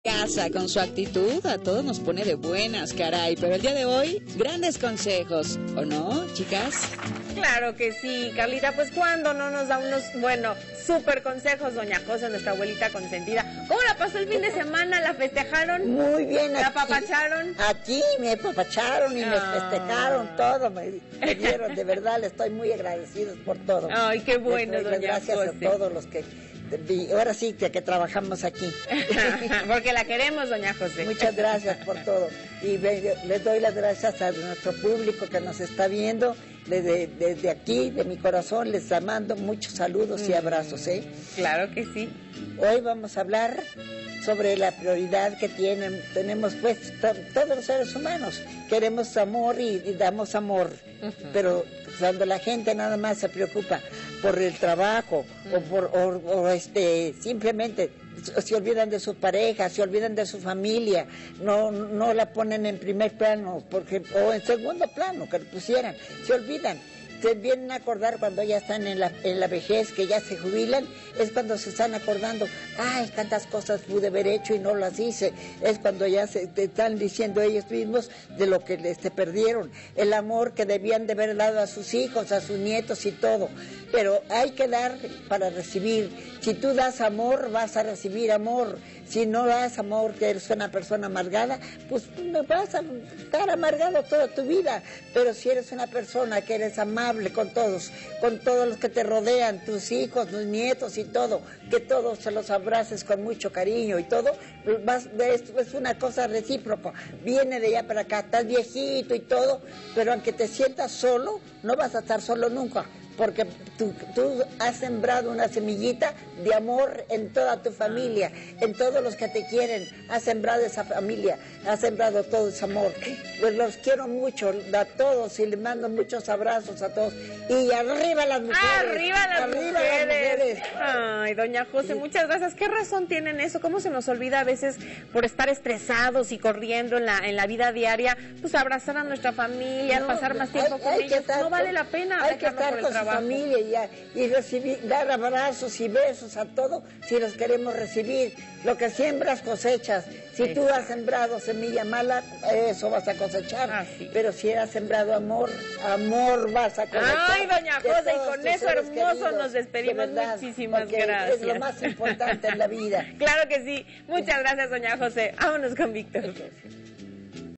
Casa con su actitud a todos nos pone de buenas, caray, pero el día de hoy, grandes consejos, ¿o no, chicas? Claro que sí, Carlita, pues cuando no nos da unos, súper consejos, doña José, nuestra abuelita consentida. ¿Cómo la pasó el fin de semana? ¿La festejaron? Muy bien. ¿La apapacharon? Aquí me apapacharon y me festejaron todo, me dieron, de verdad, le estoy muy agradecidos por todo. Ay, qué bueno, doña gracias José. A todos los que... Ahora sí que trabajamos aquí. Porque la queremos, doña José. Muchas gracias por todo. Y les doy las gracias a nuestro público que nos está viendo. Desde aquí, de mi corazón, les mando muchos saludos y abrazos. Claro que sí. Hoy vamos a hablar sobre la prioridad que tenemos pues todos los seres humanos. Queremos amor y damos amor. Pero cuando la gente nada más se preocupa por el trabajo o simplemente se olvidan de su pareja, se olvidan de su familia, no la ponen en primer plano o en segundo plano, que lo pusieran, se olvidan. Se vienen a acordar cuando ya están en la vejez, que ya se jubilan, es cuando se están acordando, ay, tantas cosas pude haber hecho y no las hice, es cuando ya se están diciendo ellos mismos de lo que perdieron, el amor que debían de haber dado a sus hijos, a sus nietos y todo, pero hay que dar para recibir. Si tú das amor, vas a recibir amor. Si no das amor, que eres una persona amargada, pues vas a estar amargado toda tu vida. Pero si eres una persona que eres amable con todos los que te rodean, tus hijos, tus nietos y todo, que todos se los abraces con mucho cariño y todo, es una cosa recíproca. Viene de allá para acá, estás viejito y todo, pero aunque te sientas solo, no vas a estar solo nunca. Porque tú has sembrado una semillita de amor en toda tu familia, en todos los que te quieren, has sembrado esa familia, has sembrado todo ese amor. Pues los quiero mucho a todos y les mando muchos abrazos a todos. Y arriba las mujeres. ¡Arriba las mujeres! Ay, doña José, muchas gracias. ¿Qué razón tienen eso? ¿Cómo se nos olvida a veces por estar estresados y corriendo en la vida diaria, pues abrazar a nuestra familia, pasar más tiempo con ellos? No vale la pena. Hay que estar con su familia y recibir, dar abrazos y besos a todo si los queremos recibir. Lo que siembras cosechas. Si tú has sembrado semilla mala, eso vas a cosechar. Pero si has sembrado amor vas a cosechar. Ay, doña José, y con eso hermoso queridos, nos despedimos. Muchísimas gracias. Es lo más importante en la vida. Claro que sí. Muchas gracias, doña José. Vámonos con Víctor.